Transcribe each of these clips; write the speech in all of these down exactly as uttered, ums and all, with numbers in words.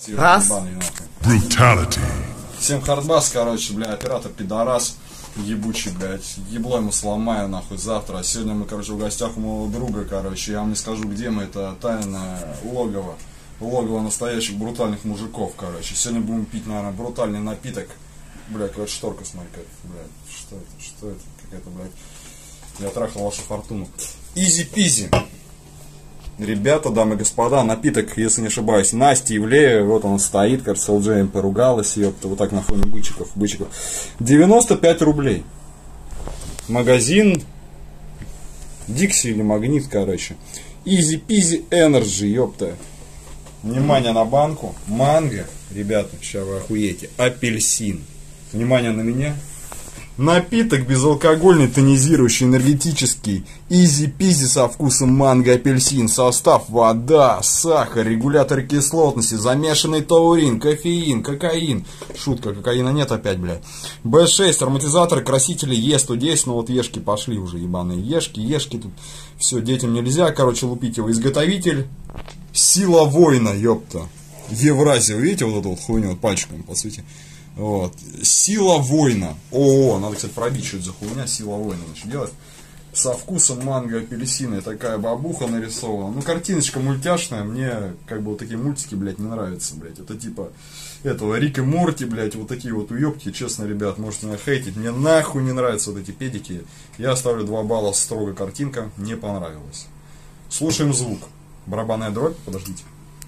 Раз. Brutality. Всем хардбас, короче, бля, оператор пидорас ебучий, блядь, ебло ему сломаю, нахуй, завтра. А сегодня мы, короче, в гостях у моего друга, короче, я вам не скажу, где мы, это тайное логово, логово настоящих брутальных мужиков, короче. Сегодня будем пить, наверное, брутальный напиток. Бля, короче, шторка, смотри, как, блядь, что это, что это, какая-то, блядь, я трахал вашу фортуну. Изи-пизи. Ребята, дамы и господа, напиток, если не ошибаюсь, Настя Ивлеева, вот он стоит, кажется, эл джей эм поругалась, ёпта, вот так на фоне бычиков, бычиков. девяносто пять рублей. Магазин Дикси или Магнит, короче. Easy Peasy Energy, ёпта. Внимание на банку. Манго, ребята, сейчас вы охуеете. Апельсин. Внимание на меня. Напиток безалкогольный, тонизирующий, энергетический, изи-пизи со вкусом манго, апельсин, состав вода, сахар, регулятор кислотности, замешанный таурин, кофеин, кокаин, шутка, кокаина нет опять, блядь, бэ шесть, ароматизатор, красители, е сто десять, ну вот ешки пошли уже, ебаные ешки, ешки тут, все, детям нельзя, короче, лупить его, изготовитель, Сила Воина, ёпта, Евразия, вы видите вот эту вот хуйню, вот пальчиком, по сути. Вот. Сила Воина. О, надо, кстати, пробить, что это за хуйня. Сила Воина, значит, делать. Со вкусом манго, апельсина. Такая бабуха нарисована. Ну, картиночка мультяшная. Мне, как бы, вот такие мультики, блядь, не нравятся, блядь. Это типа этого Рик и Морти, блядь. Вот такие вот уёбки. Честно, ребят, можете меня хейтить. Мне нахуй не нравятся вот эти педики. Я ставлю два балла, строго картинка. Не понравилась. Слушаем звук. Барабанная дробь. Подождите.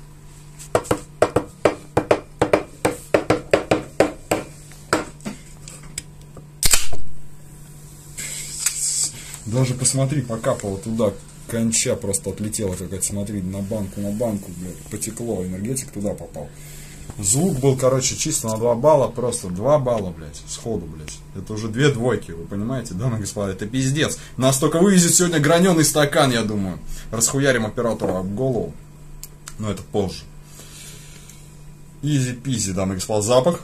Даже посмотри, покапало туда, конча просто отлетела какая-то, смотри, на банку, на банку, блядь, потекло, энергетик туда попал. Звук был, короче, чисто на два балла, просто два балла, блядь, сходу, блядь. Это уже две двойки, вы понимаете, дамы и господа, это пиздец. Нас только вывезет сегодня граненый стакан, я думаю. Расхуярим оператору об голову, но это позже. Изи-пизи, дамы и господа, запах.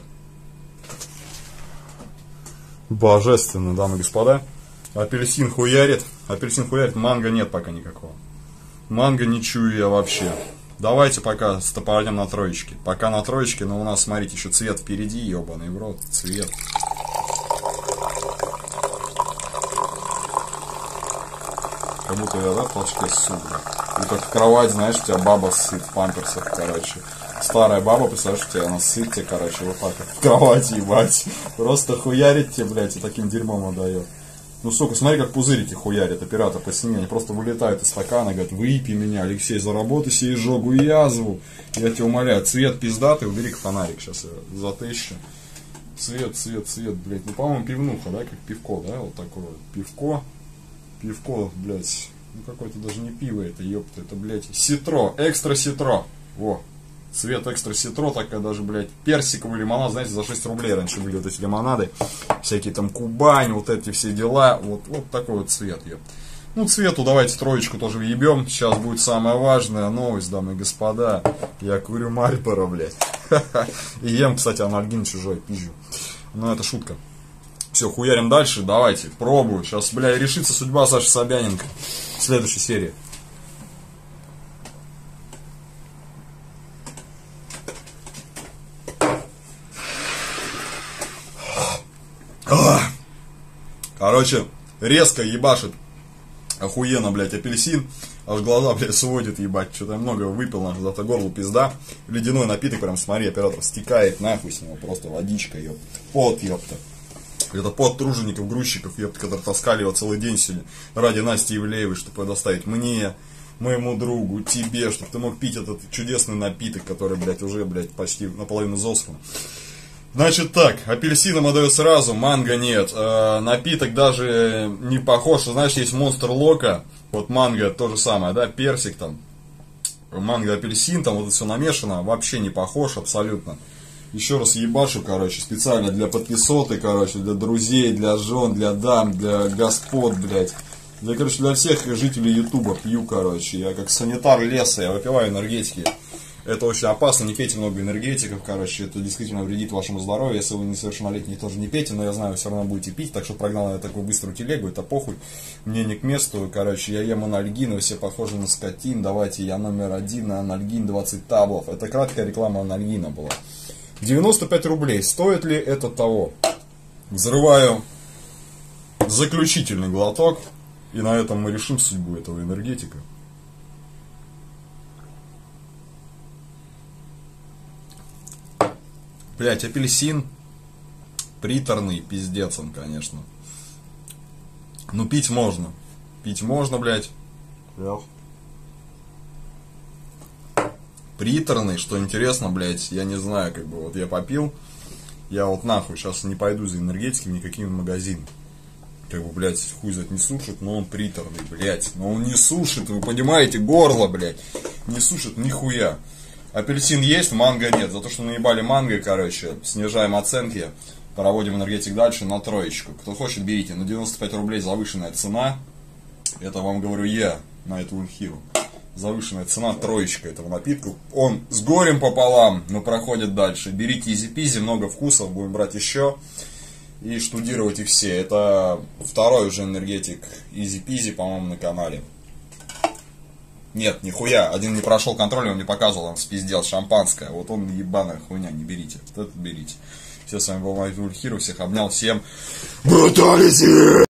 Божественно, дамы и господа. Апельсин хуярит, апельсин хуярит, манго нет пока никакого. Манго не чую я вообще. Давайте пока стопорнем на троечке. Пока на троечке, но у нас, смотрите, еще цвет впереди, ебаный в рот, цвет. Как будто я, да, в толчке ссу, и как в кровать, знаешь, у тебя баба ссыт в памперсах, короче. Старая баба, представляешь, у тебя она ссыт тебе, короче, вот так в кровати, ебать. Просто хуярит тебе, блядь, и таким дерьмом отдает. Ну, сука, смотри, как пузырики хуярит оператор по стене. Они просто вылетают из стакана, говорят, выпей меня, Алексей, заработай себе изжогу и язву. Я тебя умоляю, цвет пиздатый, убери-ка фонарик, сейчас я затыщу. Цвет, цвет, цвет, блядь. Ну, по-моему, пивнуха, да, как пивко, да, вот такое вот. Пивко, пивко, блядь. Ну, какое-то даже не пиво это, ёпта, это, блядь, ситро, экстра ситро. Во. Цвет экстра ситро, такая даже, блядь, персиковый лимонад, знаете, за шесть рублей раньше были вот эти лимонады, всякие там Кубань, вот эти все дела, вот, вот такой вот цвет, ёп. Ну, цвету давайте троечку тоже въебем, сейчас будет самая важная новость, дамы и господа, я курю Мальборо, блядь, и ем, кстати, анальгин чужой, пизжу, но это шутка. Все, хуярим дальше, давайте, пробую, сейчас, бля, решится судьба Саши Собяненко в следующей серии. Короче, резко ебашит охуенно, блядь, апельсин. Аж глаза, блядь, сводит, ебать. Что-то я много выпил, нахуй, зато горло пизда. Ледяной напиток, прям, смотри, оператор стекает нахуй с него. Просто водичка, ёпта. Пот, ёпта. Это пот тружеников, грузчиков, ёпта, которые таскали его целый день сегодня ради Насти Ивлеевой, чтобы доставить мне, моему другу, тебе, чтобы ты мог пить этот чудесный напиток, который, блядь, уже, блядь, почти наполовину засран. Значит так, апельсином отдаю сразу, манго нет, э, напиток даже не похож, знаешь, есть Монстр Лока, вот манго то же самое, да, персик там, манго, апельсин, там вот это все намешано, вообще не похож абсолютно. Еще раз ебашу, короче, специально для подписоты, короче, для друзей, для жен, для дам, для господ, блядь. Для, короче, для всех жителей Ютуба пью, короче, я как санитар леса, я выпиваю энергетики. Это очень опасно, не пейте много энергетиков, короче, это действительно вредит вашему здоровью. Если вы несовершеннолетний, тоже не пейте, но я знаю, вы все равно будете пить, так что прогнал я такую быструю телегу, это похуй, мне не к месту, короче, я ем анальгин, вы все похожи на скотин, давайте я номер один, анальгин двадцать таблов, это краткая реклама анальгина была. девяносто пять рублей, стоит ли это того? Взрываю заключительный глоток, и на этом мы решим судьбу этого энергетика. Блять, апельсин приторный, пиздец он, конечно. Ну, пить можно. Пить можно, блять. Приторный, что интересно, блять, я не знаю, как бы, вот я попил, я вот нахуй сейчас не пойду за энергетиками никакими в магазин. Как бы, блять, хуй знает, не сушит, но он приторный, блять. Но он не сушит, вы понимаете, горло, блять. Не сушит нихуя. Апельсин есть, манго нет. За то, что наебали манго, короче, снижаем оценки, проводим энергетик дальше на троечку. Кто хочет, берите. На девяносто пять рублей завышенная цена. Это вам говорю я на эту ульхиру. Завышенная цена, троечка этого напитка. Он с горем пополам, но проходит дальше. Берите изи-пизи, много вкусов, будем брать еще. И штудировать их все. Это второй уже энергетик изи-пизи, по-моему, на канале. Нет, нихуя, один не прошел контроль, он мне показывал, он спиздел шампанское. Вот он ебаная хуйня, не берите. Вот это берите. Все, с вами был Майк Ульхиру, всех обнял, всем бруталити!